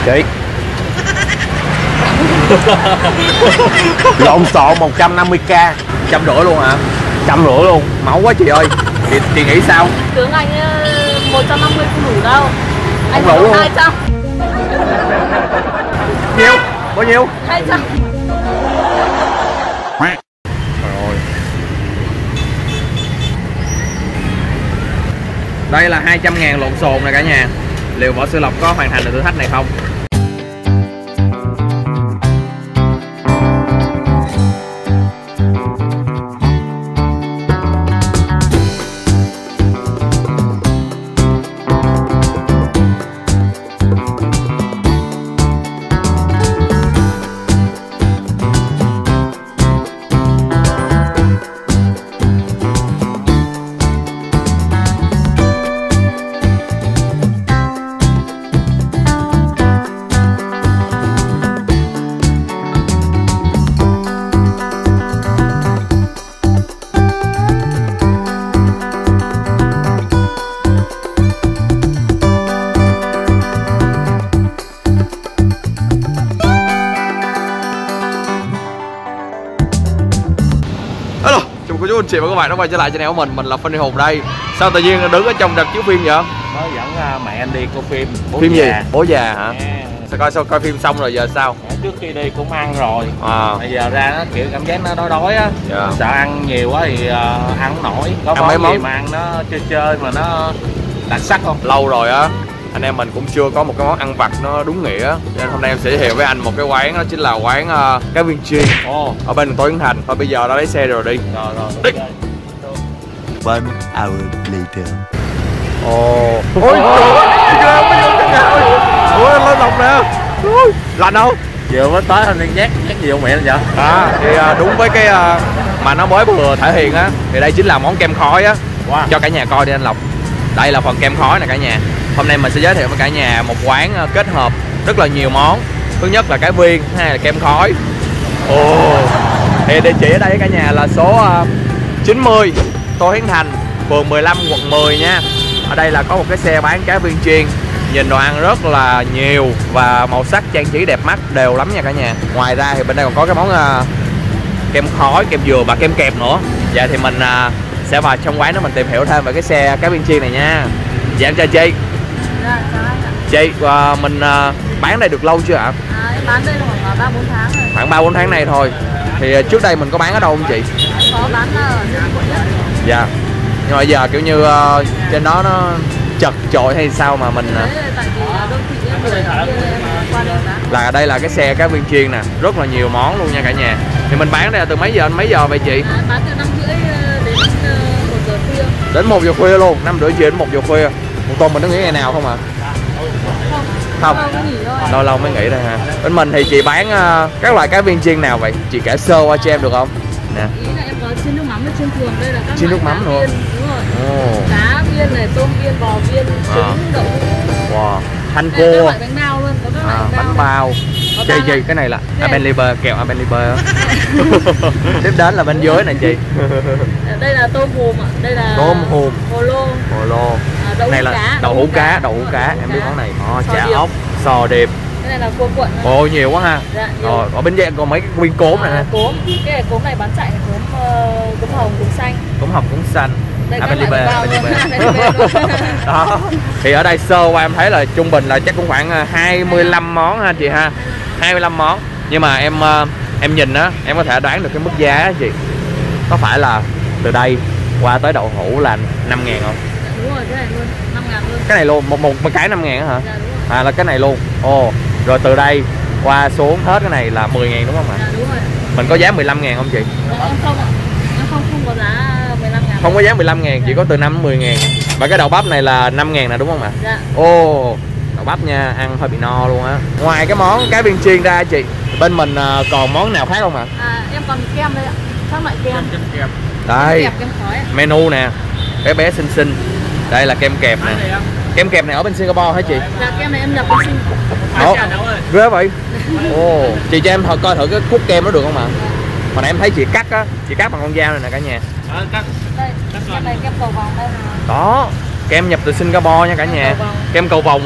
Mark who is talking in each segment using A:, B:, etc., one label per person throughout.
A: Chị lộn xộn 150k.
B: 150 luôn hả?
A: 150 luôn.
B: Máu quá chị ơi. Chị nghĩ sao?
C: Tướng anh 150 không đủ đâu. Anh
B: không đủ luôn.
C: 200.
B: Nhiêu? Bao nhiêu?
C: 200.
B: Rồi. Đây là 200.000 lộn xộn này cả nhà. Liệu Võ Sư Lộc có hoàn thành được thử thách này không? Cô chú anh chị và các bạn đã quay trở lại channel của mình là Funny Hùng đây. Sao tự nhiên đứng ở trong rạp chiếu phim vậy?
A: Nó dẫn mẹ anh đi coi phim.
B: Phim gì? Bố già hả? Sao coi phim xong rồi giờ sao?
A: Trước khi đi cũng ăn rồi. Bây giờ ra nó kiểu cảm giác nó đói á. Sợ ăn nhiều quá thì ăn không nổi. Có
B: ăn mấy món
A: gì mà ăn nó chơi mà nó đặc sắc không?
B: Lâu rồi á, anh em mình cũng chưa có một cái món ăn vặt nó đúng nghĩa, nên hôm nay em sẽ giới thiệu với anh một cái quán, đó chính là quán cá viên chiên ở bên Tô Hiến Thành. Thôi bây giờ đã lấy xe rồi đi. Đi.
D: One hour later.
B: Ôi trời ơi, ôi lên lòng nè. Lạnh không?
A: Vừa mới tới anh nhát gì không mẹ vậy?
B: Thì đúng với cái mà nó mới vừa thể hiện á, thì đây chính là món kem khói á. Cho cả nhà coi đi anh Lộc. Đây là phần kem khói nè cả nhà. Hôm nay mình sẽ giới thiệu với cả nhà một quán kết hợp rất là nhiều món. Thứ nhất là cái viên, thứ hai là kem khói. Thì địa chỉ ở đây cả nhà là số 90 Tô Hiến Thành, phường 15, quận 10 nha. Ở đây là có một cái xe bán cá viên chiên. Nhìn đồ ăn rất là nhiều và màu sắc trang trí đẹp mắt đều lắm nha cả nhà. Ngoài ra thì bên đây còn có cái món kem khói, kem dừa và kem kẹp nữa. Dạ thì mình sẽ vào trong quán đó mình tìm hiểu thêm về cái xe cá viên chiên này nha. Dạ em chào chị.
C: Dạ, chào anh ạ.
B: Chị, mình bán đây được lâu chưa ạ?
C: Em bán đây là khoảng 3-4 tháng rồi.
B: Khoảng 3-4 tháng này thôi. Thì trước đây mình có bán ở đâu không chị?
C: Có bán ở trên quận Nhất.
B: Dạ. Nhưng mà giờ kiểu như trên đó nó chật chội hay sao mà mình...
C: Đấy là tại vì đô thị người qua đây bán.
B: Là đây là cái xe cá viên chiên nè, rất là nhiều món luôn nha cả nhà. Thì mình bán đây là từ mấy giờ đến mấy giờ vậy chị?
C: Bán từ 5:30 đến 1 giờ khuya.
B: Đến 1 giờ khuya luôn, 5:30 chiều đến 1 giờ khuya. Một tuần mình có nghỉ ngày nào không ạ? Không. Lâu lâu mới nghỉ đây ha. Bên mình thì chị bán các loại cá viên chiên nào vậy? Chị kể sơ qua cho em được không? Nè.
C: Ý là em có chiên nước mắm ở trên thường, đây là các
B: chiên nước mắm nữa.
C: Đúng rồi. Cá viên này, tôm viên, bò viên, trứng, đậu.
B: Wow. Thanh
C: Đây
B: cua.
C: bánh bao luôn, có các loại
B: bánh bao. Chị cái này là Abenliber, kẹo Abenliber. Tiếp đến là bên dưới này chị.
C: Đây là tôm hùm ạ, đây là
B: tôm hùm,
C: hồ lô.
B: Đậu này là đậu hũ cá, em biết món này. Chả ốc, sò điệp.
C: Cái này là cua cuộn.
B: Ồ nhiều quá ha.
C: Dạ,
B: rồi ở bên trên còn mấy cái viên cốm này nè.
C: Cốm, cái cốm này bán chạy là cốm hồng, cốm xanh.
B: Cốm hồng, cốm xanh.
C: Abenliber.
B: Đó. Thì ở đây sơ qua em thấy là trung bình là chắc cũng khoảng 25 món ha chị ha. 25 món. Nhưng mà em nhìn á, em có thể đoán được cái mức giá á chị. Có phải là từ đây qua tới đậu hũ là 5.000 không?
C: Dạ, đúng rồi, cái này luôn, 5.000 luôn.
B: Cái này luôn, một cái 5.000 hả?
C: Dạ, đúng rồi.
B: Là cái này luôn. Rồi từ đây qua xuống hết cái này là 10.000 đúng không ạ?
C: Dạ, đúng rồi.
B: Mình có giá 15.000 không chị?
C: Dạ, em không ạ. Em không có giá 15.000.
B: Không có giá 15.000, chỉ có từ 5 đến 10.000. Và cái đậu bắp này là 5.000 nè đúng không ạ?
C: Dạ.
B: Đậu bắp nha, ăn hơi bị no luôn á. Ngoài cái món cá viên chiên ra chị, bên mình còn món nào khác không ạ?
C: Em còn kem đây ạ. Các loại kem.
B: Đây.
C: Kem khói ạ.
B: Menu nè. Bé bé xinh xinh. Đây là kem kẹp nè. Kem kẹp này ở bên Singapore hả chị?
C: Dạ, kem này em nhập bên
B: Singapore. Ghê vậy. Chị cho em coi thử cái khúc kem nó được không ạ? Hồi nãy em thấy chị cắt á, chị cắt bằng con dao này nè cả nhà.
C: Đây, kem này kem cầu vồng đây.
B: Đó, kem nhập từ Singapore nha cả nhà. Kem cầu vồng hả?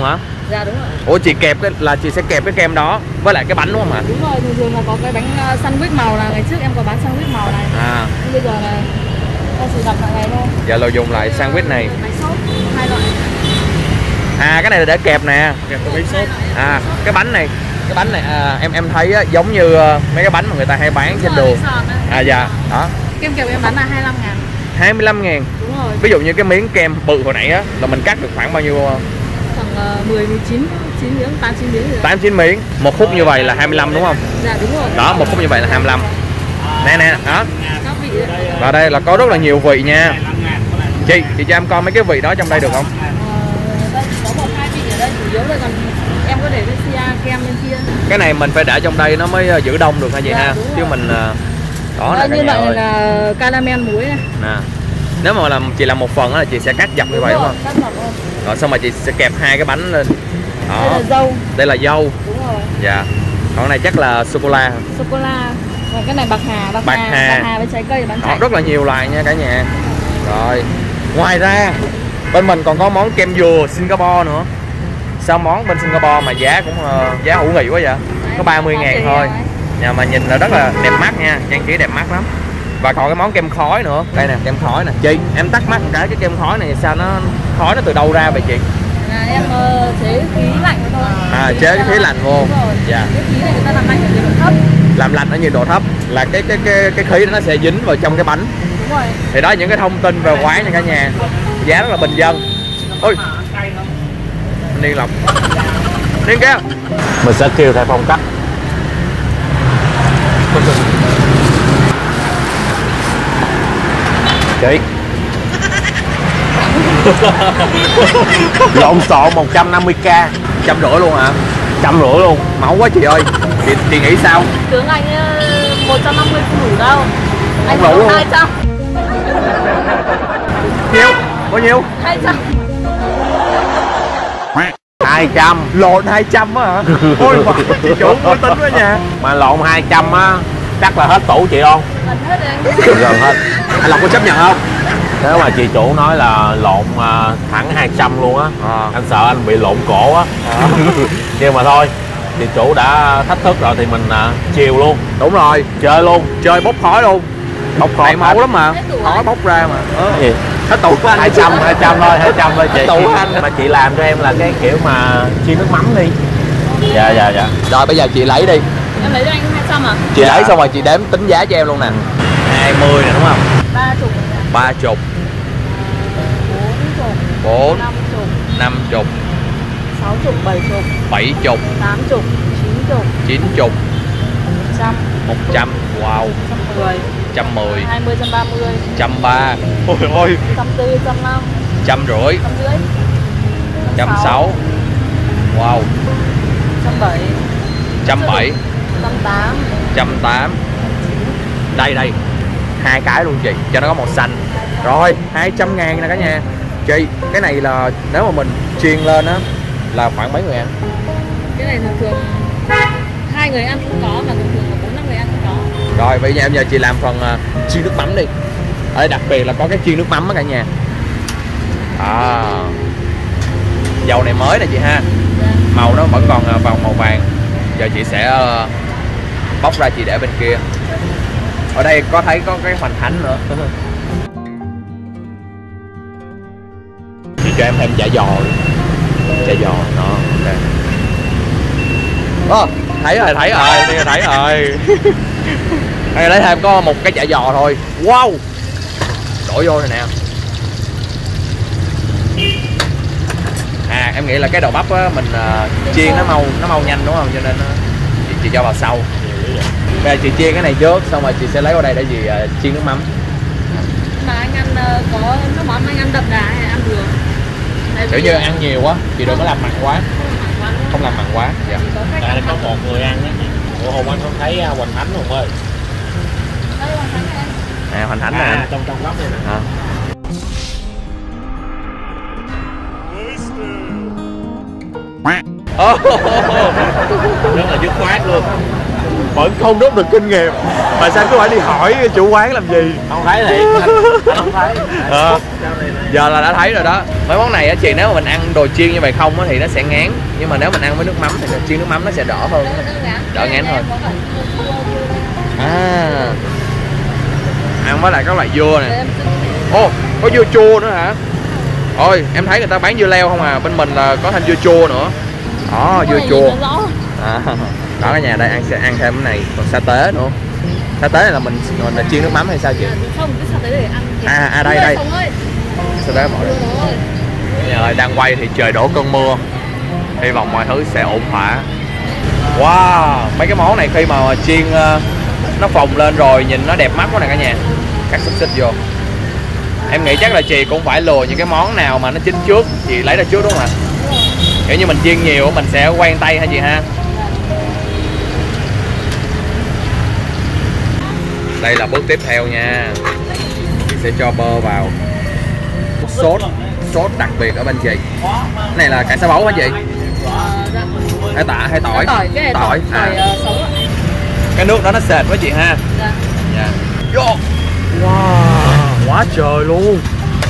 C: Dạ đúng rồi.
B: Ủa chị kẹp là chị sẽ kẹp cái kem đó với lại cái bánh đúng không ạ?
C: Đúng rồi, thường thường là có cái bánh sandwich màu, là ngày trước em có bán sandwich màu này. Nhưng bây giờ là em chỉ đặt loại này thôi.
B: Dạ là dùng lại sandwich này.
C: Bánh sốt, 2 loại.
B: Cái này là để kẹp nè.
A: Kẹp cái bánh sốt.
B: Cái bánh này. Cái bánh này em thấy á, giống như mấy cái bánh mà người ta hay bán trên đường. Dạ, đó.
C: Kem kẹp em bán là 25.000.
B: 25.000.
C: Đúng rồi.
B: Ví dụ như cái miếng kem bự hồi nãy á là mình cắt được khoảng bao nhiêu?
C: Khoảng 19 miếng, 8-9 miếng rồi.
B: 8-9 miếng. Một khúc như vậy là 25 đúng không?
C: Dạ đúng rồi.
B: Đó, một khúc như vậy là 25. Nè, đó.
C: Các vị đấy.
B: Và đây là có rất là nhiều vị nha. Chị cho em coi mấy cái vị đó trong đây được không?
C: Đây có 1-2 vị ở đây chủ yếu rồi, còn em có để cái kem bên kia.
B: Cái này mình phải để trong đây nó mới giữ đông được hả chị ha? Chứ mình đó là
C: như vậy là caramel muối này.
B: Nè. Nếu mà chị làm một phần là chị sẽ cắt dọc như vậy đúng không?
C: Cắt dọc luôn.
B: Rồi xong mà chị sẽ kẹp hai cái bánh lên. Đó.
C: Đây là dâu.
B: Đây là dâu.
C: Đúng rồi.
B: Dạ. Còn này chắc là sô cô la.
C: Sô cô la. Còn cái này bạc hà với trái cây bán chạy.
B: Rất là nhiều loại nha cả nhà. Rồi. Ngoài ra bên mình còn có món kem dừa Singapore nữa. Sao món bên Singapore mà giá cũng giá hữu nghị quá vậy? Có 30.000 thôi. Nhà mà nhìn là rất là đẹp mắt nha, trang trí đẹp mắt lắm. Và còn cái món kem khói nữa. Đây nè, kem khói nè. Chị, em thắc mắc cái kem khói này sao nó khói nó từ đâu ra vậy chị?
C: Em chế khí lạnh thôi.
B: Chế cái khí lạnh vô. Dạ.
C: Cái khí này người ta làm lạnh ở nhiệt độ thấp.
B: Làm lạnh ở nhiệt độ thấp là cái khí đó nó sẽ dính vào trong cái bánh.
C: Đúng rồi.
B: Thì đó những cái thông tin về quán nha cả nhà. Giá rất là bình dân. Ôi. Điên Lộc. Điên kìa.
A: Mình sẽ kêu theo phong cách.
B: Chị.
A: Lộn xộn 150k.
B: 150 luôn hả?
A: 150 luôn.
B: Máu quá chị ơi. Chị nghĩ sao?
C: Tướng anh 150 không đủ đâu. Anh
B: không đủ luôn.
C: 200.
B: Nhiêu? Bao nhiêu?
C: 200.
A: 200.
B: Lộn 200 á hả? Ôi mà chị chủ mới tính quá nha.
A: Mà lộn 200 á chắc là hết tủ chị không?
C: Gần hết rồi anh.
A: Gần hết.
B: Anh Lộc có chấp nhận không?
A: Nếu mà chị chủ nói là lộn thẳng 200 luôn á, anh sợ anh bị lộn cổ á. Nhưng mà thôi, chị chủ đã thách thức rồi thì mình chiều luôn.
B: Đúng rồi,
A: Chơi luôn.
B: chơi bốc khói luôn.
A: Bốc khói
B: máu lắm mà. Khói bốc ra mà.
A: Gì?
B: Hết tủ của anh.
A: 200 thôi, 200 thôi chị.
B: Tủ anh.
A: Mà chị làm cho em là cái kiểu mà chiên nước mắm đi. Dạ.
B: Rồi bây giờ chị lấy đi.
C: Em lấy cho anh 200 à?
B: Chị lấy xong rồi chị đếm tính giá cho em luôn nè. 20 nè đúng không?
C: 30.
B: 30.
C: 40.
B: 50.
C: 60, 70.
B: 70.
C: 80, 90.
B: 90.
C: 100.
B: 100. Wow.
C: 110.
B: 110.
C: 20, 130.
B: 130. Ôi ôi.
C: 140, 150.
B: 150.
C: 150.
B: 160. Wow.
C: 170.
B: 170.
C: 180.
B: 180. Đây. Hai cái luôn chị, cho nó có màu xanh. Rồi, 200.000 nè cả nhà. Chị, cái này là nếu mà mình chiên lên á là khoảng mấy người ăn?
C: Cái này thường 2 người ăn cũng có, mà thường là 4-5 người ăn cũng có.
B: Rồi, bây giờ chị làm phần chiên nước mắm đi. Ở đây đặc biệt là có cái chiên nước mắm á cả nhà. Dầu này mới nè chị ha. Màu nó vẫn còn vào màu vàng. Giờ chị sẽ bóc ra chị để bên kia. Ở đây có thấy có cái hoành thánh nữa. Chị cho em thêm chả giò. Chả giò đó. Ok. Thấy rồi. Đây lấy thêm có một cái chả giò thôi. Wow. Đổ vô này nè. Em nghĩ là cái đầu bắp á mình chiên nó mau nhanh đúng không? Cho nên chị cho vào sau. Bây giờ chị chiên cái này trước, xong rồi chị sẽ lấy qua đây để gì chiên nước mắm.
C: Mà anh ăn có nước mắm anh ăn đậm đà hay ăn vừa?
B: Kiểu như ăn nhiều quá, chị đừng có làm mặn quá. Không làm mặn quá. Dạ.
A: Tại có một người ăn á. Ủa Hùng anh không thấy Hoành Thánh Hùng ơi.
C: Đây Hoành Thánh nè.
B: Hoành Thánh nè.
A: Trong góc này nè.
B: Rất
A: là dứt khoát luôn.
B: vẫn không rút được kinh nghiệm. Mà sao cứ phải đi hỏi chủ quán làm gì?
A: Không thấy thì anh không thấy.
B: Giờ là đã thấy rồi đó. Mấy món này á chị, nếu mà mình ăn đồ chiên như vậy không á thì nó sẽ ngán, nhưng mà nếu mình ăn với nước mắm thì chiên nước mắm nó sẽ đỡ hơn, đỡ ngán hơn. Ăn với lại các loại dưa này. Ô, có dưa chua nữa hả? Ôi, em thấy người ta bán dưa leo không à, bên mình là có thêm dưa chua nữa. Đó, dưa chua. Đó cả nhà, đây sẽ ăn thêm cái này, còn sa tế nữa. Sa tế này là mình là chiên nước mắm hay sao chị?
C: Không, cái sa tế để ăn.
B: Đây. Sa tế bỏ được. Nhà ơi, đang quay thì trời đổ cơn mưa. Hy vọng mọi thứ sẽ ổn thỏa. Wow, mấy cái món này khi mà chiên nó phồng lên rồi nhìn nó đẹp mắt quá nè cả nhà. Cắt xúc xích vô. Em nghĩ chắc là chị cũng phải lừa những cái món nào mà nó chín trước, chị lấy ra trước đúng không ạ? Kiểu như mình chiên nhiều mình sẽ quen tay hả chị ha? Đây là bước tiếp theo nha. Chị sẽ cho bơ vào. Sốt đặc biệt ở bên chị. Cái này là cải xá bấu hả chị? Hay tỏi? Tỏi. Cái nước đó nó sệt với chị ha. Dạ. Wow, quá trời luôn.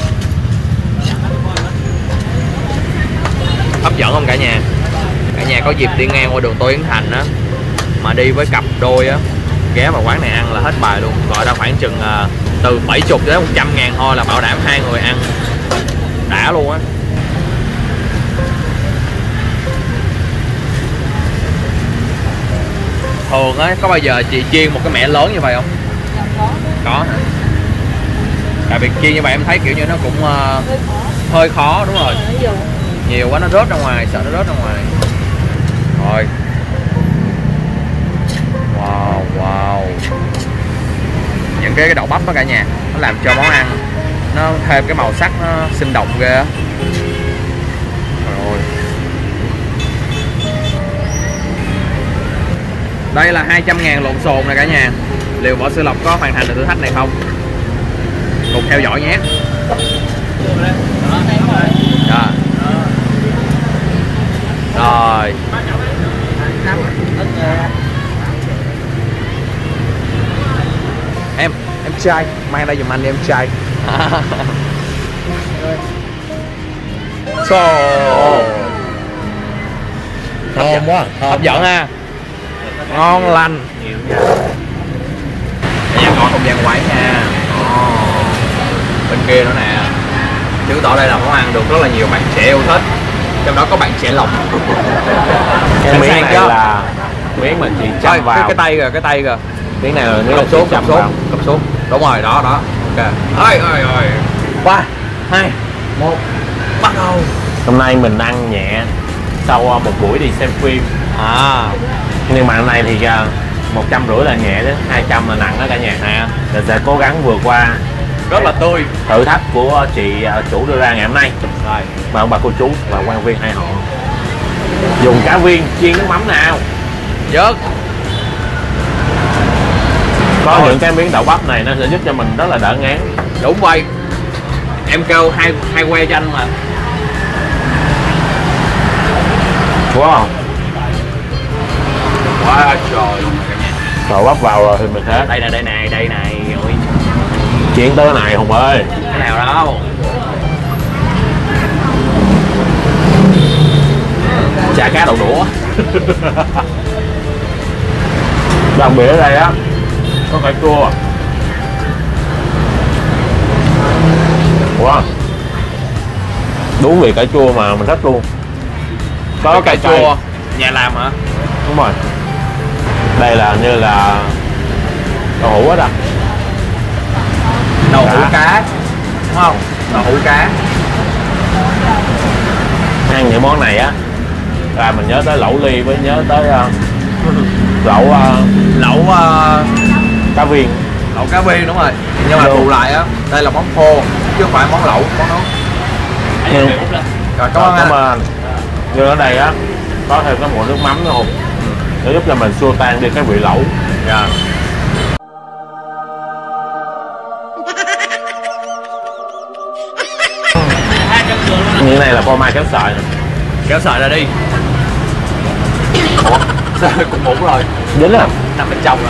B: Hấp dẫn không cả nhà? Cả nhà có dịp đi ngang qua đường Tô Hiến Thành á, mà đi với cặp đôi á, ghé vào quán này ăn là hết bài luôn. Gọi ra khoảng chừng từ 70 đến 100 ngàn thôi là bảo đảm hai người ăn đã luôn á. Thường á, có bao giờ chị chiên một cái mẻ lớn như vậy không? Có hả? Tại vì chiên như vậy em thấy kiểu như nó cũng hơi khó đúng rồi. Nhiều quá nó rớt ra ngoài, sợ nó rớt ra ngoài. Rồi. Wow. Những cái đậu bắp đó cả nhà, nó làm cho món ăn nó thêm cái màu sắc nó sinh động ghê á. Rồi. Đây là 200 ngàn lộn xộn này cả nhà. Liệu Võ Sư Lộc có hoàn thành được thử thách này không? Cùng theo dõi nhé. Rồi. Em trai, mang đây giùm anh đi em trai.
A: Thơm quá.
B: Hấp dẫn ha. Ngon lành. Em ngồi không gian quán nha. Bên kia nữa nè. Chứng tỏ đây là món ăn được rất là nhiều bạn trẻ yêu thích. Trong đó có bạn trẻ Lộc.
A: Cái miếng này là miếng mà chị chăm vào.
B: Cái tay kìa.
A: Miếng này là miếng
B: cắm sốt. Đúng rồi, đó. Ok. Ơi. 3, 2, 1. Bắt đầu.
A: Hôm nay mình ăn nhẹ sau một buổi đi xem phim. Nhưng mà hôm nay thì 150 là nhẹ đó, 200 là nặng đó cả nhà ha. Mình sẽ cố gắng vượt qua
B: rất là tươi
A: thử thách của chị chủ đưa ra ngày hôm nay.
B: Rồi.
A: Mà ông bà cô chú và quan viên hai họ dùng cá viên chiên nước mắm nào.
B: Dớt.
A: Có những cái miếng đậu bắp này nó sẽ giúp cho mình rất là đỡ ngán.
B: Đúng vậy. Em kêu hai que cho anh mà.
A: Wow.
B: Quá trời.
A: Đậu bắp vào rồi thì mình sẽ
B: Đây này. Ôi.
A: chiên tới cái này Hùng ơi.
B: Cái nào đâu.
A: Chả cá đậu đũa. Đặc biệt ở đây á có cải chua. Wow. Đúng vị cải chua mà mình thích luôn.
B: Có cải chua nhà làm hả?
A: Đúng rồi. Đây là như là đậu hũ hết à.
B: Đậu hũ cá đúng không? Đậu hũ cá.
A: Ăn những món này á là mình nhớ tới lẩu ly với nhớ tới lẩu cá viên.
B: Lẩu cá viên đúng rồi. Nhưng mà bù lại á, đây là món khô chứ không phải món lẩu, món nấu. Rồi cảm ơn anh.
A: Như ở đây á có thêm cái muỗng nước mắm nữa không? Để giúp cho mình xua tan đi cái vị lẩu.
B: Dạ.
A: Như này là phô mai kéo sợi nè.
B: Kéo sợi ra đi. Ủa? Sao cũng muỗng rồi?
A: Dính à?
B: nằm bên trong rồi.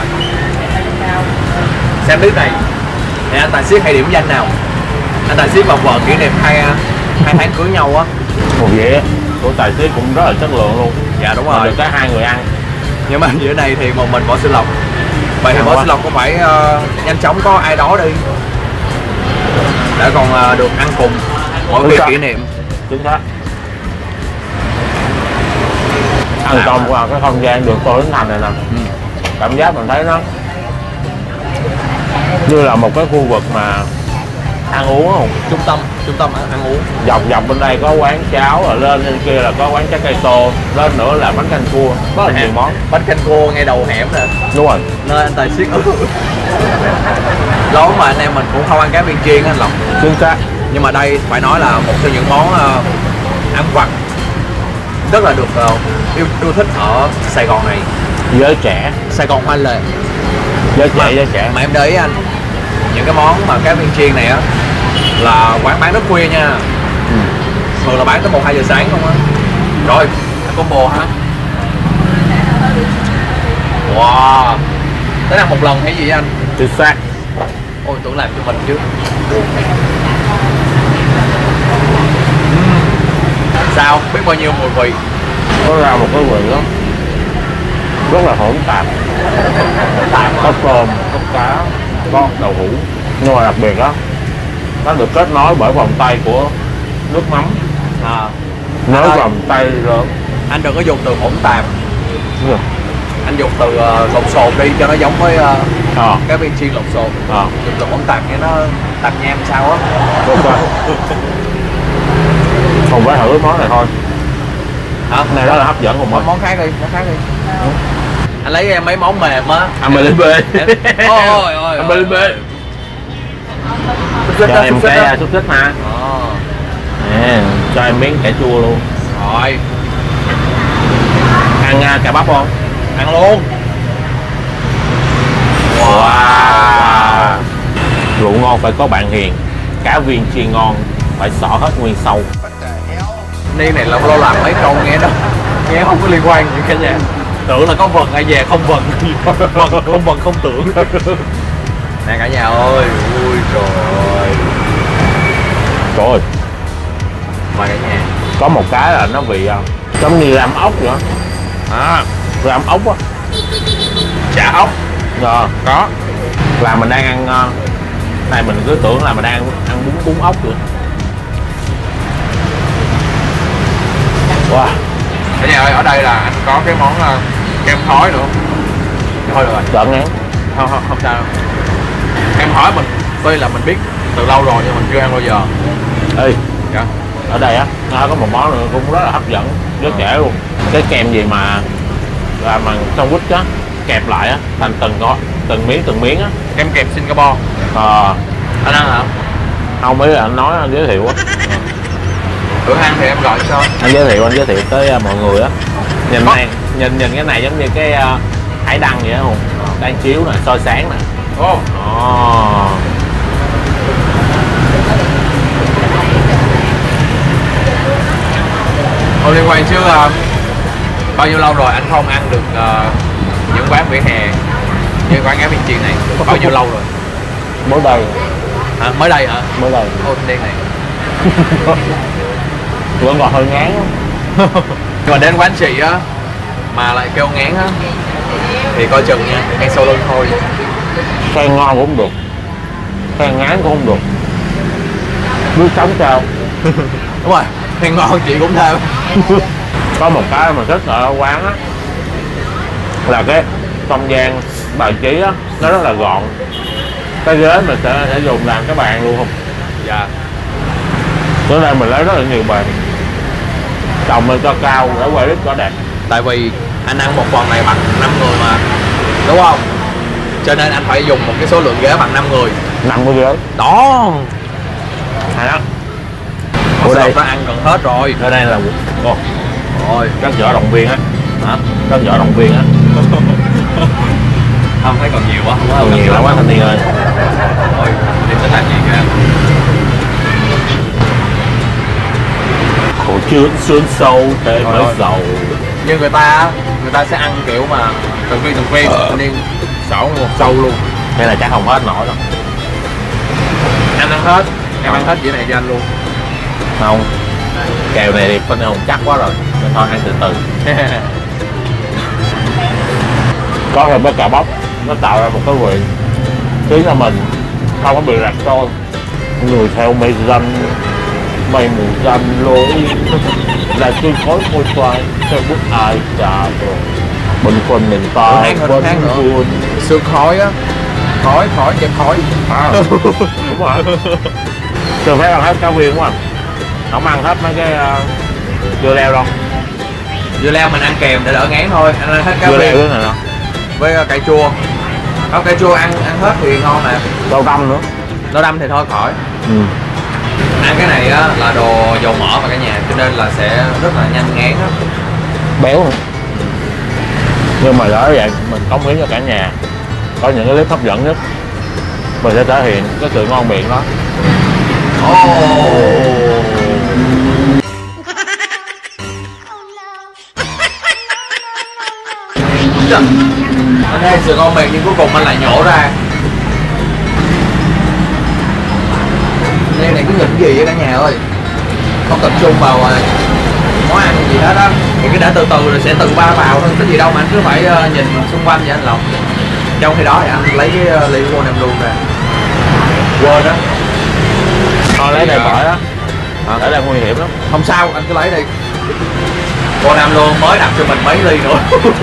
B: Xem clip này. Nè, anh tài xế hay điểm danh nào? Anh tài xế và vợ kỷ niệm hai tháng cưới nhau á.
A: Ồ vậy á, của tài xế cũng rất là chất lượng luôn.
B: Dạ đúng
A: Mà
B: rồi.
A: được cả hai người ăn.
B: Nhưng mà giữa này thì một mình bỏ xương lọc. Vậy thì
A: Ngon
B: bỏ
A: quá.
B: xương lọc cũng phải nhanh chóng có ai đó đi để còn được ăn cùng mỗi
A: Đúng
B: việc
A: rồi.
B: kỷ niệm.
A: Chính xác. Ăn trong qua cái không gian đường Tô Hiến Thành này nè, cảm giác mình thấy nó như là một cái khu vực mà ăn uống không.
B: Trung tâm ăn uống.
A: Dọc dọc bên đây có quán cháo, rồi lên bên kia là có quán trái cây tô, lên nữa là bánh canh cua, rất là nhiều món.
B: Bánh canh cua ngay đầu hẻm nè,
A: Đúng rồi.
B: nơi anh tài xế lâu mà anh em mình cũng không ăn cá viên chiên á anh Lộc.
A: Chính xác.
B: Nhưng mà đây phải nói là một trong những món ăn vặt rất là được yêu thích ở Sài Gòn này.
A: Giới trẻ,
B: Sài Gòn hoa lệ.
A: giới trẻ.
B: Mà em để ý anh, những cái món mà cá viên chiên này á là quán bán rất khuya nha. Thường là bán tới 1-2 giờ sáng không á. Rồi, ăn combo hả? Wow, tới ăn một lần hay gì anh?
A: Chính xác.
B: Ôi tưởng làm cho mình chứ. Sao? Biết bao nhiêu mùi vị.
A: Có ra một cái vị đó rất là hỗn tạp. Có cơm, có cá, có đậu hũ. Nhưng mà đặc biệt đó, nó được kết nối bởi vòng tay của nước mắm. Nới
B: Anh ơi,
A: vòng tay lớn.
B: anh đừng có dùng từ hỗn tạp,
A: Ừ.
B: anh dùng từ lộn xộn đi cho nó giống với
A: Ờ.
B: cái viên chiên lộn xộn. Dùng từ hỗn tạp nghe nó tạp nham sao á.
A: Đúng rồi. Không phải thử cái món này thôi.
B: Hả?
A: Này rất là hấp dẫn cùng
B: Món khác đi, món khác đi. Anh lấy em mấy món mềm á.
A: MLB.
B: Ôi ôi.
A: MLB. Cho em cái xúc xích ha. Nè, cho em miếng cải chua luôn.
B: Rồi,
A: Ăn cà bắp không?
B: ăn luôn.
A: Wow. Rượu ngon phải có bạn hiền, cá viên chiên ngon phải xỏ hết nguyên sâu.
B: Niên này lâu làm mấy câu nghe không có liên quan gì cả nhà. Tưởng là có vần ai về không vần. Không vần không tưởng. Nè cả nhà ơi, ui trời.
A: Trời ơi,
B: Mời cả nhà.
A: có một cái là nó vị giống như ram ốc vậy. Ram ốc á.
B: Chả ốc.
A: Có. Là mình đang ăn này mình cứ tưởng là mình đang ăn bún ốc vậy. Wow.
B: Cả nhà ơi, ở đây là anh có cái món kem khói nữa. Thôi được rồi.
A: Giỡn ngán.
B: Không sao đâu. Kem khói mình tuy là mình biết từ lâu rồi nhưng mình chưa ăn bao giờ.
A: Ê,
B: Dạ.
A: ở đây á nó có một món nữa cũng rất là hấp dẫn, rất trẻ luôn. Cái kem gì mà là bằng sandwich á, kẹp lại á thành từng miếng á.
B: Kem kẹp Singapore. Anh ăn hả?
A: Không biết là anh nói anh giới thiệu á.
B: Cửa hàng thì em gọi sao?
A: Anh giới thiệu tới mọi người á. Nhìn này, nhìn cái này giống như cái hải đăng vậy á Hùng. Đang chiếu nè, soi sáng nè.
B: Không liên quan chứ bao nhiêu lâu rồi anh không ăn được những quán vỉa hè như quán cá viên chiên này? Bao nhiêu lâu rồi?
A: Mới đây.
B: Hả? Mới đây hả?
A: Mới đây.
B: Ôi đen này.
A: Vẫn còn hơi ngán á.
B: Nhưng mà đến quán chị á mà lại kêu ngán á thì coi chừng nha, ngay sau lưng thôi.
A: Khen ngon cũng không được, khen ngán cũng không được. Nước chấm sao?
B: Đúng rồi, khen ngon chị cũng theo.
A: Có một cái mà thích ở quán á là cái không gian bài trí á nó rất là gọn. Cái ghế mình sẽ dùng làm cái bàn luôn không?
B: Dạ.
A: Bữa nay mình lấy rất là nhiều bàn, chồng mình cho cao để quay clip cho đẹp.
B: Tại vì anh ăn một phần này bằng 5 người mà, đúng không? Cho nên anh phải dùng một cái số lượng ghế bằng 5 người.
A: 50 ghế.
B: Đó.
A: Hay lắm.
B: Ở đây nó ăn gần hết rồi.
A: Ở đây là
B: Rồi,
A: các vợ động viên á.
B: hả?
A: Các vợ động viên á.
B: Không thấy còn nhiều quá.
A: Còn nhiều lắm quá thanh niên ơi.
B: Thôi, đi tới làm gì kìa.
A: Khổ chưa xuống sâu để mới giàu.
B: Như người ta sẽ ăn kiểu mà từng viên anh em sổ một sâu luôn.
A: Thế là chắc không hết nổi đâu.
B: Anh ăn hết, em ăn hết dĩa này cho anh luôn.
A: Không, kèo này thì phân hùng chắc quá rồi nên thôi ăn từ từ. Có rồi với cả bắp nó tạo ra một cái vị khiến cho mình không có bị rạch trôi. Người theo mây danh mây mù danh lối là tôi khói môi xoay theo bức ai trà rồi bình quân mình ta
B: vẫn buồn sương khói á, khói kẹp khói.
A: Đúng rồi. Thường phải ăn hết cá viên đúng không? Không ăn hết mấy cái dưa leo đâu.
B: Dưa leo mình ăn kèm để đỡ ngán thôi. Anh ăn hết cá
A: viên
B: viên
A: này
B: với cải chua. Không, cải chua ăn hết thì ngon nè.
A: Rau đâm nữa.
B: Rau đâm thì thôi khỏi. Ăn cái này á là đồ dầu mỡ mà cả nhà, cho nên là sẽ rất là nhanh ngán á.
A: Béo nữa. Nhưng mà đó vậy mình cống hiến cho cả nhà có những cái clip hấp dẫn nhất, mình sẽ thể hiện cái sự ngon miệng đó.
B: Anh thấy sự ngon miệng nhưng cuối cùng anh lại nhổ ra. Đây này cứ nghịch gì vậy cả nhà ơi, không tập trung vào món ăn gì hết á thì cứ để từ từ rồi sẽ tự ba vào thôi, cái gì đâu mà anh cứ phải nhìn xung quanh vậy anh Lộc. Trong khi đó thì anh lấy cái ly của em luôn ra. Quên đó.
A: Thôi lấy này bỏ đó. Để là nguy hiểm lắm.
B: Không sao, anh cứ lấy đi. Cô Nam luôn mới đặt cho mình mấy ly nữa.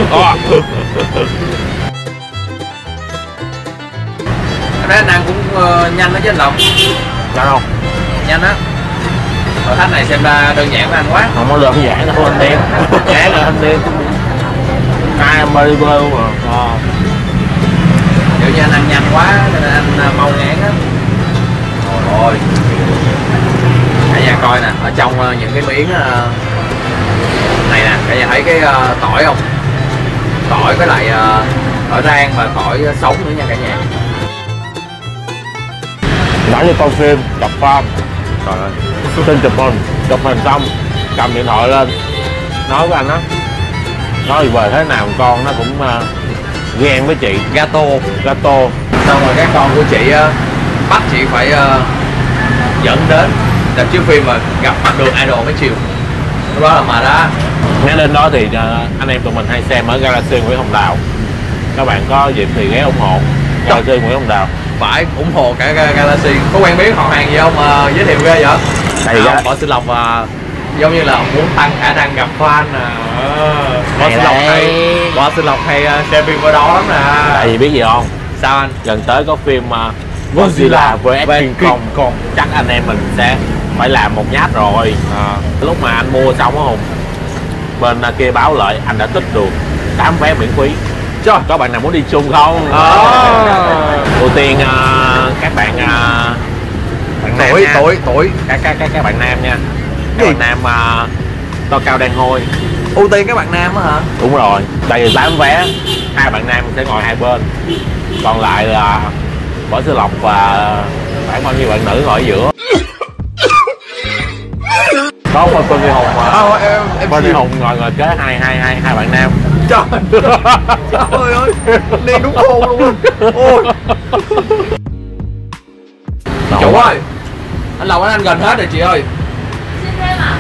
B: Cái đó anh ăn cũng nhanh đó chứ anh Lộc.
A: Nhanh không?
B: Nhanh á. Thử thách này xem ra đơn giản với anh quá.
A: Không có đơn giản đâu anh Tiên. Chán rồi anh Tiên. Ai mê bơ luôn mà.
B: Kiểu như anh ăn nhanh quá cho nên anh mau ngán á. Trời ơi. Cả nhà coi nè, ở trong những cái miếng này nè, cả nhà thấy cái tỏi không? Tỏi với lại tỏi rang và tỏi sống nữa nha cả nhà.
A: Nói như coi phim, chụp phim. Trời ơi. Xin chụp hình xong, cầm điện thoại lên, nói với anh á, nói về thế nào con nó cũng ghen với chị.
B: Gato.
A: Xong
B: rồi các con của chị bắt chị phải dẫn đến đợt chiếu phim mà gặp mặt được idol mấy chiều. Lúc đó là mà đã.
A: Ngay lên đó thì anh em tụi mình hay xem ở Galaxy Nguyễn Hồng Đào. Các bạn có dịp thì ghé ủng hộ Galaxy Nguyễn Hồng Đào.
B: Phải ủng hộ cả Galaxy. Có quen biết họ hàng gì không mà giới thiệu ghê vậy? Võ Sư Lộc giống như là muốn tăng khả năng gặp fan nè. Võ Sư Lộc hay xem phim ở đó lắm nè.
A: Tại vì biết gì không?
B: Sao anh?
A: Gần tới có phim Godzilla vs King Kong. Chắc anh em mình sẽ phải làm một nhát rồi. Lúc mà anh mua xong á Hùng, bên kia báo lại anh đã tích được 8 vé miễn phí. Có bạn nào muốn đi chung không? Ưu tiên các bạn
B: tuổi
A: các bạn nam nha. Các bạn nam to cao đen hôi.
B: Ưu tiên các bạn nam á hả?
A: Đúng rồi, đây là 8 vé, 2 bạn nam sẽ ngồi hai bên, còn lại là Võ Sư Lộc và khoảng bao nhiêu bạn nữ ngồi ở giữa. Có một Phan Huy Hùng mà Phan Huy Hùng ngồi kế hai bạn nam.
B: Trời ơi, đi đúng khôn luôn. Ôi chủ ơi, anh Lộc anh gần hết rồi chị ơi.
C: Xin thêm à?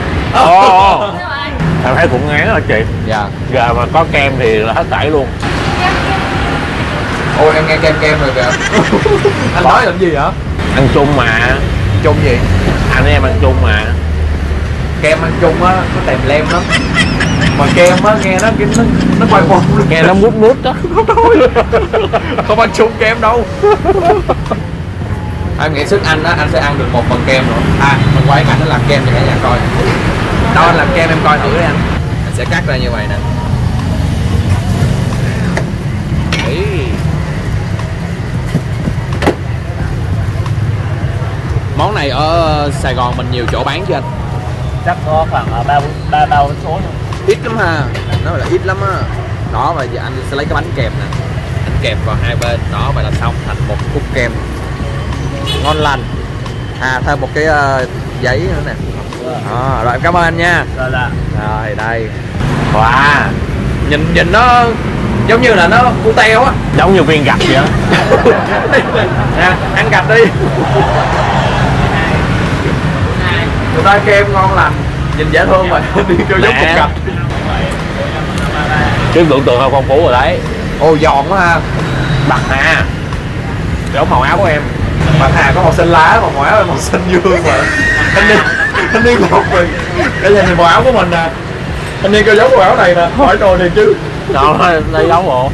A: Em thấy cũng ngán rồi chị.
B: Dạ.
A: Giờ mà có kem thì là hết tẩy luôn.
B: Ôi em nghe kem rồi kìa. Anh nói làm gì vậy?
A: Ăn chung mà.
B: Chung gì?
A: Anh em ăn chung mà.
B: Kem ăn chung á, nó tèm lem lắm. Mà kem á, nghe nó quay quần luôn.
A: Nghe nó mút đó.
B: Không ăn chung kem đâu. Em nghĩ sức anh á, anh sẽ ăn được 1 phần kem nữa. Mình quay cảnh nó làm kem cho cả nhà coi. Đâu anh làm kem em coi thử đi anh. Anh sẽ cắt ra như vậy nè. Món này ở Sài Gòn mình nhiều chỗ bán chứ anh?
A: Chắc có khoảng 3 số.
B: Ít lắm ha, nó là ít lắm á. Đó, và giờ anh sẽ lấy cái bánh kẹp nè, anh kẹp vào hai bên đó, vậy là xong thành một khúc kem ngon lành. Thêm một cái giấy nữa nè. Rồi em cảm ơn anh nha. Rồi đây.
A: Wow.
B: Nhìn nó giống như là nó cu teo á,
A: giống như viên gạch vậy á.
B: nè ăn gạch đi. Người ta kem ngon lành, nhìn dễ thương mà đi kêu giống cục gạch.
A: Cái tưởng tượng hơi phong phú rồi đấy.
B: Ồ giòn quá ha.
A: Bạc Hà giống màu áo của em.
B: Bạc Hà có màu xanh lá, còn màu áo là màu xanh dương mà. Anh đi một mình. Cái này thì màu áo của mình nè. Anh đi kêu giống màu áo này nè, hỏi rồi thì chứ.
A: Đó, đây giống bộ.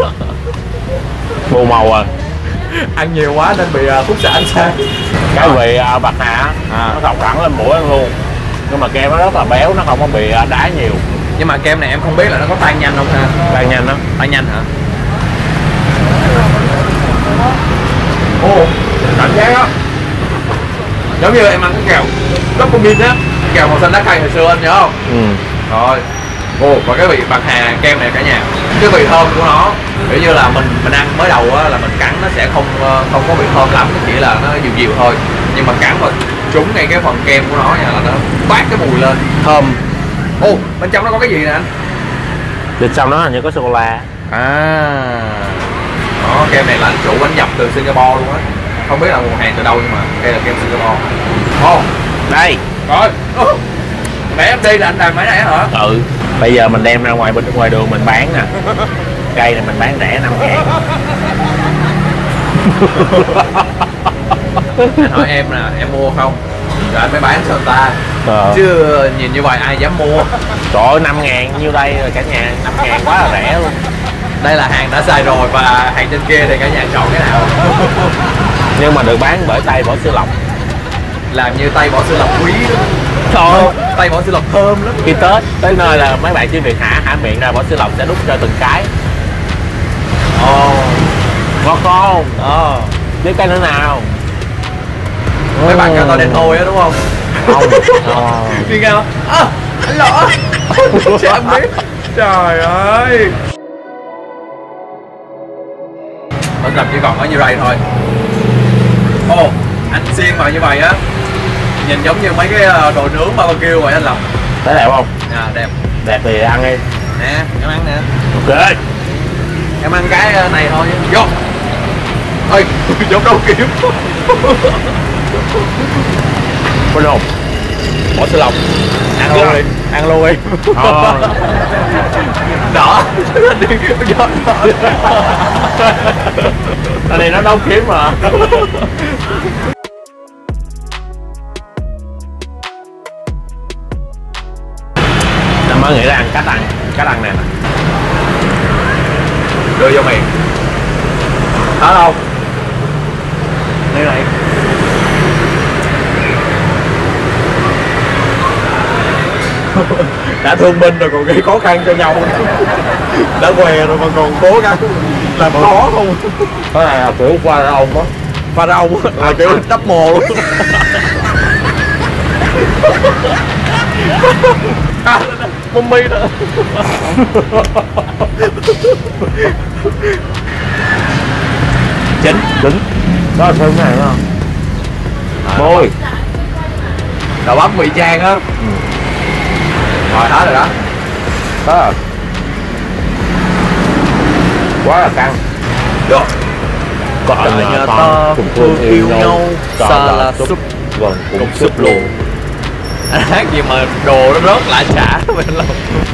A: Bù màu à.
B: Ăn nhiều quá nên bị khúc xạ ánh sáng.
A: Cái vị Bạc Hà nó thọc thẳng lên mũi luôn. Nhưng mà kem nó rất là béo, nó không có bị đá nhiều.
B: Nhưng mà kem này em không biết là nó có tan nhanh không ha?
A: Tan nhanh đó.
B: Tan nhanh hả? Ồ, cảm giác á giống như em ăn cái kẹo Dopamine á, kẹo màu xanh lá cây hồi xưa anh nhớ không? Rồi. Ồ, và cái vị Bạc Hà kem này cả nhà, cái vị thơm của nó kiểu như là mình ăn mới đầu á là mình cắn nó sẽ không có vị thơm lắm, chỉ là nó dịu dịu thôi. Nhưng mà cắn vào trúng ngay cái phần kem của nó nha là nó toát cái mùi lên thơm. Ồ, bên trong nó có cái gì nè anh?
A: Bên trong nó hình như có sô cô la.
B: Đó, kem này là anh chủ anh nhập từ Singapore luôn á. Không biết là nguồn hàng từ đâu nhưng mà đây là kem Singapore.
A: Đây.
B: Rồi. Mẹ em đi là anh làm mấy này hả?
A: Ừ. Bây giờ mình đem ra ngoài đường mình bán nè. Cây này mình bán rẻ 5.000.
B: Anh hỏi em nè, em mua không? Rồi anh mới bán cho người ta. Chứ nhìn như vậy ai dám mua.
A: Trời ơi 5.000 nhiêu đây rồi cả nhà, 5.000 quá là rẻ luôn.
B: Đây là hàng đã xài rồi và hàng trên kia thì cả nhà chọn cái nào.
A: Nhưng mà được bán bởi tay Võ Sư Lộc.
B: Làm như tay Võ Sư Lộc quý đó.
A: Thôi,
B: tay Võ Sư Lộc thơm lắm.
A: khi Tết tới nơi là mấy bạn chỉ việc hả miệng ra Võ Sư Lộc sẽ đút cho từng cái. Ngon không? Biết cái nữa nào?
B: Mấy bạn kêu tao đen thôi á đúng không?
A: Không.
B: Đi nghe không? Anh lọ. Trời em biết. Trời ơi. Vẫn tập chỉ còn có như vậy thôi. Anh xiên vào như vậy á, nhìn giống như mấy cái đồ nướng barbecue vậy anh Lộc.
A: Thấy đẹp không?
B: Đẹp.
A: Đẹp thì ăn đi.
B: Nè, em ăn nè.
A: Ok.
B: Em ăn cái này thôi. Vô. Ôi, giống đâu kiếm.
A: Bên hồn.
B: Võ Sư Lộc. Ăn luôn đi. Ăn luôn đi. Đỏ.
A: Anh này nó đâu kiếm mà. Anh mới nghĩ ra ăn cách ăn này nè.
B: Đưa vô miệng. Đó đâu? Đây này. Đã thương binh rồi còn gây khó khăn cho nhau. Đã què rồi mà còn cố gắng làm khó không?
A: Cái này là kiểu qua ra ông đó.
B: Pha rau là kiểu đắp mồ luôn. Mummy đó. Chính
A: đó là thơm này không? Môi
B: đậu bắp vị trang á. Rồi hết rồi đó.
A: đó là quá là căng.
B: Được.
A: Còn
B: nhà
A: con
B: ta
A: cùng thương yêu nhau
B: xa là súp
A: vâng
B: cùng súp luôn. Anh hát gì mà đồ nó rớt lại trả bên lòng.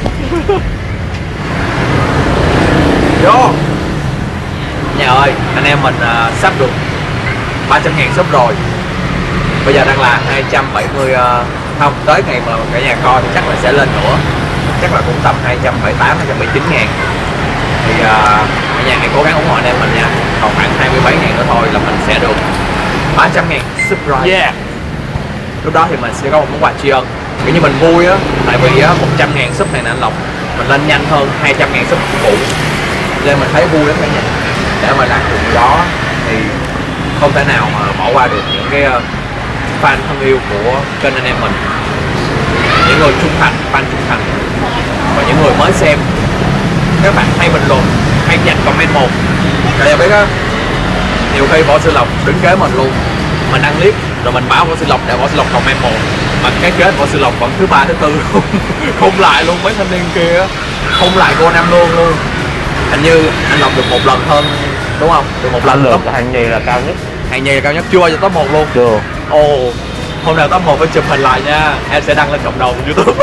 B: Vô nhà ơi, anh em mình sắp được 300.000 sub rồi. Bây giờ đang là 270 không, tới ngày mà cả nhà coi thì chắc là sẽ lên nữa. Chắc là cũng tầm 278, 279 ngàn. Thì cả nhà hãy cố gắng ủng hộ anh em mình nha. Còn khoảng 27 ngàn nữa thôi là mình sẽ được 300 ngàn subscribe.
A: yeah.
B: Lúc đó thì mình sẽ có một món quà tri ân. Kiểu như mình vui á, tại vì á 100 ngàn sub này nè anh Lộc, mình lên nhanh hơn 200 ngàn sub cũ, nên mình thấy vui lắm cả nhà. Để mà làm được đó thì không thể nào mà bỏ qua được những cái fan thân yêu của kênh anh em mình, những người trung thành, fan trung thành và những người mới xem. Các bạn hay bình luận, hay dành comment một. Các bạn biết á, nhiều khi Võ Sư Lộc đứng kế mình luôn, mình đăng clip rồi mình báo Võ Sư Lộc để Võ Sư Lộc comment một, mà cái kết Võ Sư Lộc vẫn thứ 3 thứ 4 luôn. Không lại luôn mấy thanh niên kia, không lại cô Nam luôn. Anh Hình như anh lọc được một lần hơn đúng không? Được một lần
A: được
B: top
A: hàng nhì là cao nhất.
B: hàng nhì là cao nhất, chưa bao giờ top 1 luôn.
A: Chưa.
B: Ồ, hôm nào top 1 phải chụp hình lại nha, em sẽ đăng lên cộng đồng YouTube.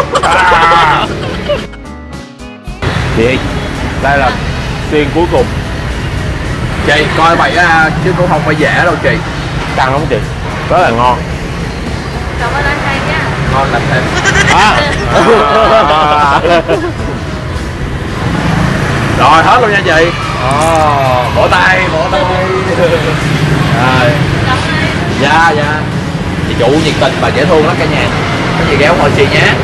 A: Chị, đây là xiên cuối cùng.
B: Chị coi vậy chứ cũng không phải dễ đâu chị.
A: Căng không chị? Rất là ngon.
C: Cảm ơn anh Khang nhá.
B: Ngon làm thêm. Rồi hết luôn nha chị. Vỗ tay, vỗ tay. Rồi.
C: Cảm ơn anh.
B: Dạ dạ. Chị chủ nhiệt tình và dễ thương lắm cả nhà. Có gì ghé ủng hộ chị nhé.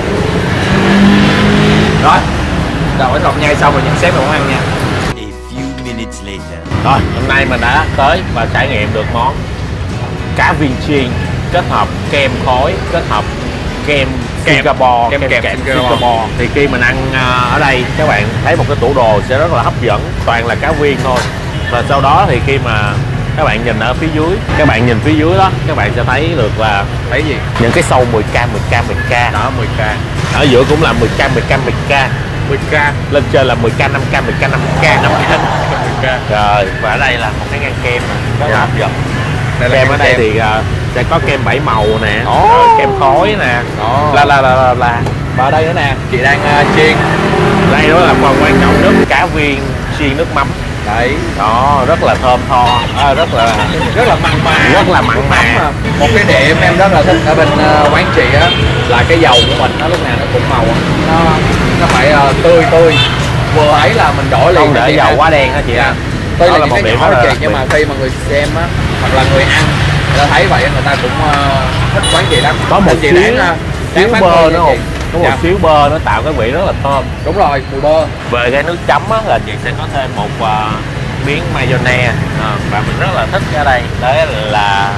B: Rồi. Đầu cái lọc nhai xong rồi nhận xét về món ăn nha.
D: A few minutes later.
A: Rồi, hôm nay mình đã tới và trải nghiệm được món cá viên chiên kết hợp kem khói, kết hợp kem Singapore,
B: kem kẹp Singapore.
A: Thì khi mình ăn ở đây các bạn thấy một cái tủ đồ sẽ rất là hấp dẫn, toàn là cá viên thôi. Và sau đó thì khi mà các bạn nhìn ở phía dưới, các bạn nhìn phía dưới đó, các bạn sẽ thấy được là
B: Thấy gì?
A: những cái sâu 10k.
B: Đó 10k.
A: Ở giữa cũng là 10k.
B: 10k.
A: Lên trên là 10k, 5k, 5k. Rồi, và ở đây là một cái ngăn kem rất là hấp dẫn.
B: Đây là
A: Kem ở đây thì sẽ có kem 7 màu nè, rồi kem khói nè, là.
B: Và ở đây nữa nè, chị đang chiên.
A: Đây đó là phần quan trọng nhất, cá viên chiên nước mắm.
B: Đấy.
A: Đó, rất là thơm tho, rất là
B: mặn mà.
A: Rất là mặn mà.
B: Một cái điểm em rất là thích ở bên quán chị á là cái dầu của mình nó lúc nào nó cũng màu nó phải tươi. Vừa ấy là mình đổi liền.
A: Không để dầu quá đen hả chị?
B: Dạ. Đây
A: Đó
B: là
A: là
B: những
A: một
B: cái
A: điểm
B: nhỏ
A: rất
B: đó
A: là
B: chị, nhưng
A: đặc
B: mà khi mà người xem á hoặc là người ăn người ta thấy vậy người ta cũng thích quán chị lắm.
A: Có một
B: Chị
A: xíu
B: đáng
A: bơ nữa không? Có một
B: Dạ.
A: xíu bơ nó tạo cái vị rất là thơm.
B: Đúng rồi, mùi bơ.
A: Về cái nước chấm á là chị sẽ có thêm một miếng mayonnaise và mình rất là thích ở đây, đó là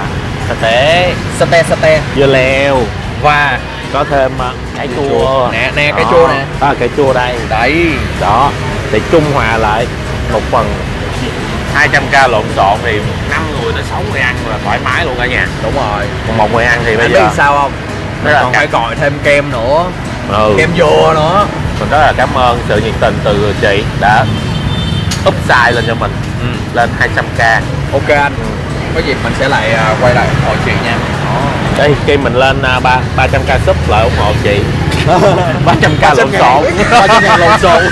B: Satay
A: dưa leo
B: và
A: có thêm cải chua
B: nè cái chua nè.
A: Cải chua đây
B: Đấy.
A: đó, để trung hòa lại một phần 200k lộn xộn thì 5 người tới 6 người ăn là thoải mái luôn cả nhà.
B: Đúng rồi.
A: Còn một người ăn thì bây
B: Anh
A: giờ
B: biết sao không?
A: Rất là
B: Còn phải gọi thêm kem nữa.
A: kem
B: Dừa nữa.
A: mình rất là cảm ơn sự nhiệt tình từ chị đã up size lên cho mình lên 200k.
B: Ok anh. Có dịp mình sẽ lại quay lại ủng hộ chị nha.
A: Đây khi mình lên 300k sub lại ủng hộ chị. 300k lộn xộn.
B: 300.000 lộn xộn.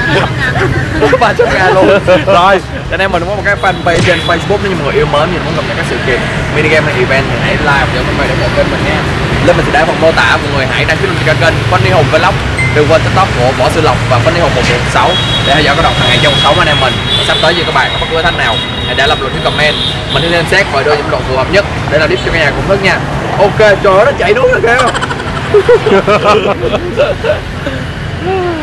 B: 300.000 luôn. Rồi, cho nên mình có một cái fanpage trên Facebook, nếu như mọi người yêu mến thì muốn cập nhật các sự kiện mini game hay event thì hãy like và comment để ủng hộ kênh mình nha. Lên mình sẽ để phần mô tả, mọi người hãy đăng ký kênh Funny Hùng Vlog, đừng quên TikTok của Võ Sư Lộc và Funny Hùng 116 để theo dõi các đoạn hàng ngày trong 6 anh em mình. Sắp tới như các bạn có bất cứ thách nào hãy để lập luận những comment, mình sẽ xem xét và đưa những đoạn phù hợp nhất để làm clip cho cả nhà cùng thức nha. Ok, trời ơi nó chạy nước rồi kìa.